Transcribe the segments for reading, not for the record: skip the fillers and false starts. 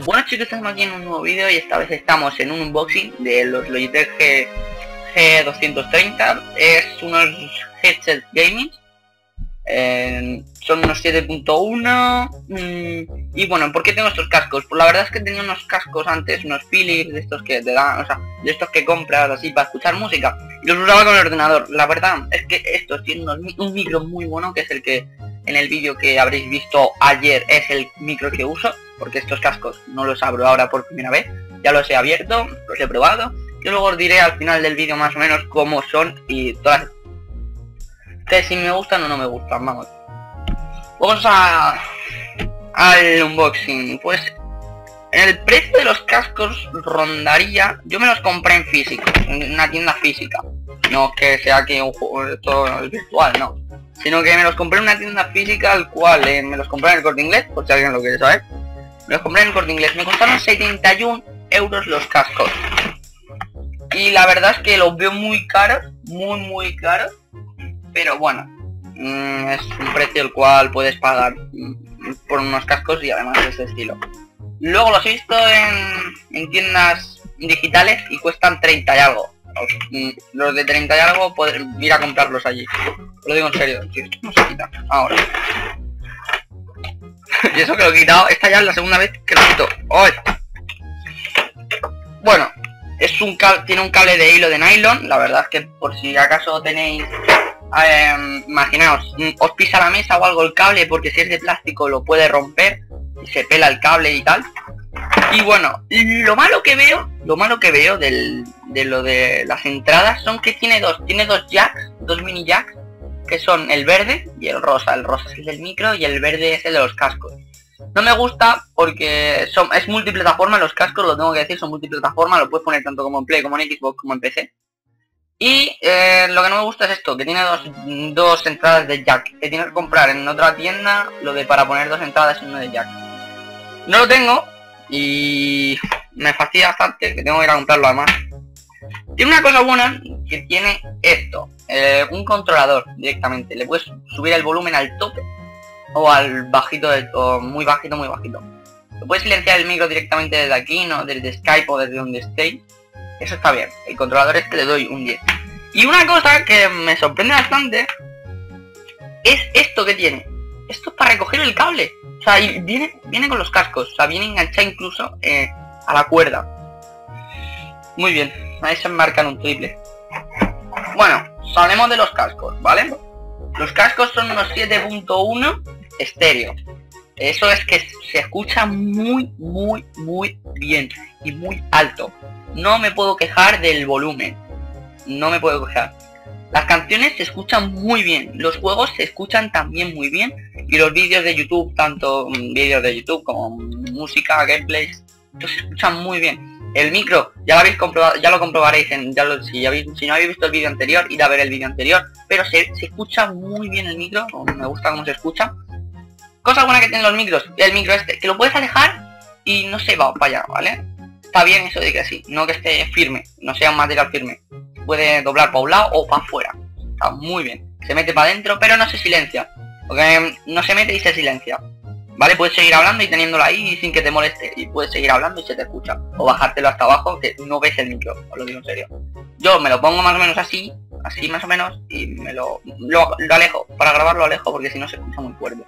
Bueno chicos, estamos aquí en un nuevo vídeo y esta vez estamos en un unboxing de los Logitech G230. Es unos headset gaming, son unos 7.1 y bueno, ¿por qué tengo estos cascos? Pues la verdad es que tenía unos cascos antes, unos Philips, de estos que te dan, o sea, de estos que compras así para escuchar música, y los usaba con el ordenador. La verdad es que estos tienen un micro muy bueno, que es el que en el vídeo que habréis visto ayer es el micro que uso, porque estos cascos no los abro ahora por primera vez, ya los he abierto, los he probado, y luego os diré al final del vídeo más o menos cómo son y todas, que si me gustan o no me gustan. Vamos al unboxing. Pues el precio de los cascos rondaría, yo me los compré en físico, en una tienda física, no que sea que un juego esto es virtual, no, sino que me los compré en una tienda física, al cual me los compré en el Corte Inglés, por si alguien lo quiere saber. Me los compré en el Corte Inglés, me costaron 71 euros los cascos, y la verdad es que los veo muy caros, muy caros, pero bueno, es un precio el cual puedes pagar por unos cascos y además de ese estilo. Luego los he visto en tiendas digitales y cuestan 30 y algo. Los de 30 y algo poder ir a comprarlos allí. Lo digo en serio, tío, esto no se quita ahora. Y eso que lo he quitado, esta ya es la segunda vez que lo quito. ¡Ay! Bueno, tiene un cable de hilo de nylon. La verdad es que por si acaso tenéis, imaginaos, os pisa la mesa o algo el cable, porque si es de plástico lo puede romper y se pela el cable y tal. Y bueno, lo malo que veo de lo de las entradas son que tiene dos jacks, dos mini jacks, que son el verde y el rosa. El rosa es el del micro y el verde es el de los cascos. No me gusta porque es multiplataforma, los cascos, lo tengo que decir, son multiplataforma, lo puedes poner tanto como en Play, como en Xbox, como en PC. Y lo que no me gusta es esto, que tiene dos entradas de jack, que tienes que comprar en otra tienda lo de para poner dos entradas y uno de jack. No lo tengo y me fastidia bastante, que tengo que ir a comprarlo además. Tiene una cosa buena, que tiene esto, un controlador directamente. Le puedes subir el volumen al tope o al bajito, o muy bajito. Lo puedes silenciar el micro directamente desde aquí, no desde Skype o desde donde estéis. Eso está bien, el controlador este le doy un 10. Y una cosa que me sorprende bastante es esto que tiene. Esto es para recoger el cable. O sea, y viene con los cascos, o sea, viene enganchado incluso a la cuerda. Muy bien, ahí se marcan un triple. Bueno, hablemos de los cascos, ¿vale? Los cascos son unos 7.1 estéreo. Eso es que se escucha muy bien y muy alto. No me puedo quejar del volumen, no me puedo quejar. Las canciones se escuchan muy bien, los juegos se escuchan también muy bien, y los vídeos de YouTube, tanto vídeos de YouTube como música, gameplays, se escuchan muy bien. El micro, ya lo habéis comprobado, ya lo comprobaréis si no habéis visto el vídeo anterior, id a ver el vídeo anterior, pero se escucha muy bien el micro, me gusta cómo se escucha. Cosa buena que tienen los micros, el micro este, que lo puedes alejar y no se va para allá, ¿vale? Está bien eso de que sí, no que esté firme, no sea un material firme. Puede doblar para un lado o para afuera. Está muy bien. Se mete para adentro, pero no se silencia. Porque no se mete y se silencia. ¿Vale? Puedes seguir hablando y teniéndolo ahí sin que te moleste. Y puedes seguir hablando y se te escucha. O bajártelo hasta abajo, que no ves el micro. Os lo digo en serio. Yo me lo pongo más o menos así más o menos, y me lo alejo. Para grabar lo alejo porque si no se escucha muy fuerte.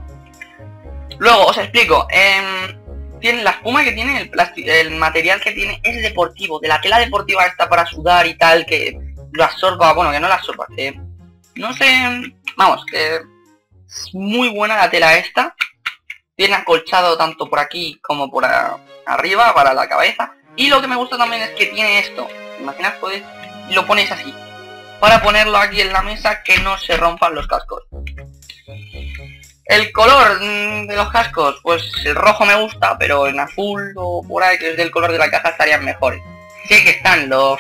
Luego os explico. Tiene la espuma que tiene, el material que tiene es deportivo, de la tela deportiva está para sudar y tal, que lo absorba, bueno, que no la absorba, que no sé, vamos, que es muy buena la tela esta. Tiene acolchado tanto por aquí como por arriba para la cabeza, y lo que me gusta también es que tiene esto, imaginad, podéis, y lo ponéis así, para ponerlo aquí en la mesa, que no se rompan los cascos. El color de los cascos, pues el rojo me gusta, pero en azul o por ahí, que es del color de la caja, estarían mejores. Sé que están los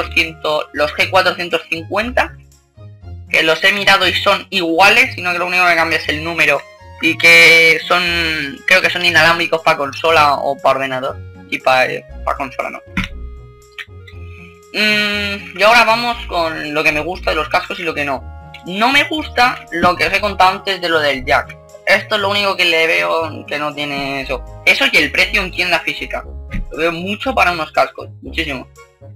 G450, que los he mirado y son iguales, sino que lo único que cambia es el número, y que son, creo que son inalámbricos para consola o para ordenador, y para consola no. Y ahora vamos con lo que me gusta de los cascos y lo que no. No me gusta lo que os he contado antes de lo del jack. Esto es lo único que le veo que no tiene eso. Eso y el precio en tienda física. Lo veo mucho para unos cascos, muchísimo.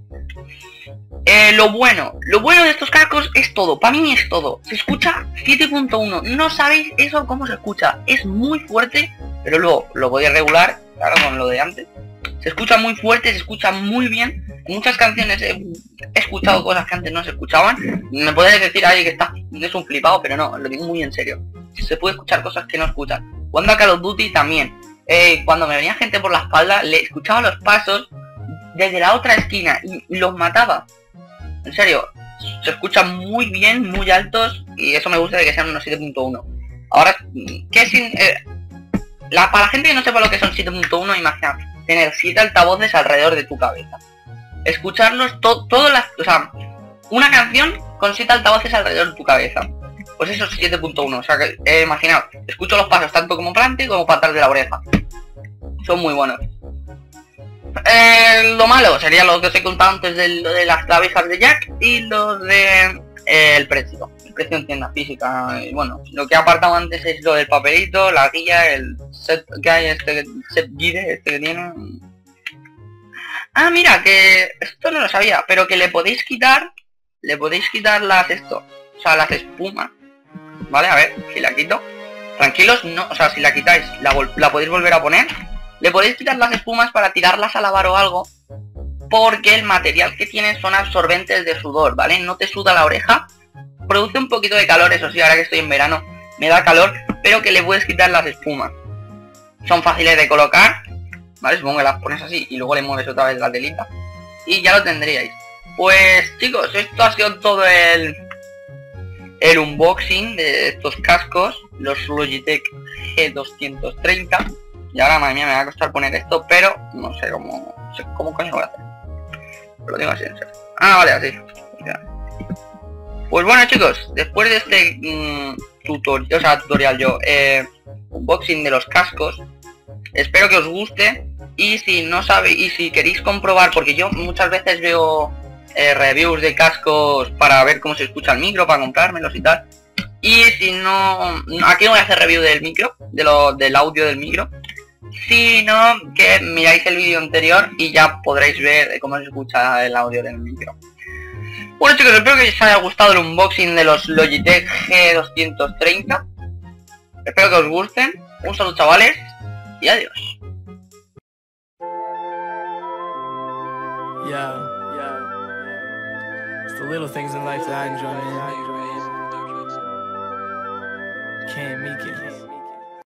Lo bueno de estos cascos es todo, para mí es todo. Se escucha 7.1, no sabéis eso cómo se escucha. Es muy fuerte, pero luego lo podéis regular, claro, con lo de antes. Se escucha muy fuerte, se escucha muy bien. En muchas canciones he escuchado cosas que antes no se escuchaban. Me puedes decir ahí que es un flipado, pero no, lo digo muy en serio. Se puede escuchar cosas que no escuchan. Cuando a Call of Duty también. Cuando me venía gente por la espalda, le escuchaba los pasos desde la otra esquina y los mataba. En serio, se escuchan muy bien, muy altos, y eso me gusta de que sean unos 7.1. Ahora, ¿qué sin...? Para la gente que no sepa lo que son 7.1, imagina tener 7 altavoces alrededor de tu cabeza. Escucharlos todas las... O sea, una canción con 7 altavoces alrededor de tu cabeza. Pues eso es 7.1. O sea, que imaginaos, escucho los pasos tanto como para adelante como para atrás de la oreja. Son muy buenos. Lo malo sería lo que os he contado antes de las clavijas de jack y lo de el precio en tienda física. Y bueno, lo que he apartado antes es lo del papelito, la guía, el set guide, set guide este que tiene. Ah, mira, que esto no lo sabía, pero que le podéis quitar las las espumas, ¿vale? A ver, si la quito. Tranquilos, no, o sea, si la quitáis, la podéis volver a poner. Le podéis quitar las espumas para tirarlas a lavar o algo, porque el material que tiene son absorbentes de sudor, ¿vale? No te suda la oreja, produce un poquito de calor, eso sí, ahora que estoy en verano me da calor, pero que le puedes quitar las espumas. Son fáciles de colocar, ¿vale? Supongo que las pones así y luego le mueves otra vez la telita y ya lo tendríais. Pues chicos, esto ha sido todo el unboxing de estos cascos, los Logitech G230. Y ahora, madre mía, me va a costar poner esto, pero no sé cómo coño lo voy a hacer. Lo digo así, en serio. Ah, vale, así. Pues bueno, chicos, después de este tutorial unboxing de los cascos, espero que os guste. Y si no sabéis, y si queréis comprobar, porque yo muchas veces veo reviews de cascos para ver cómo se escucha el micro, para comprármelos y tal. Y si no, aquí no voy a hacer review del micro, del audio del micro, sino que miráis el vídeo anterior y ya podréis ver cómo se escucha el audio del micro. Bueno chicos, espero que os haya gustado el unboxing de los Logitech G230. Espero que os gusten. Un saludo chavales y adiós. It's the little things in life that I enjoy, man. Can't make it.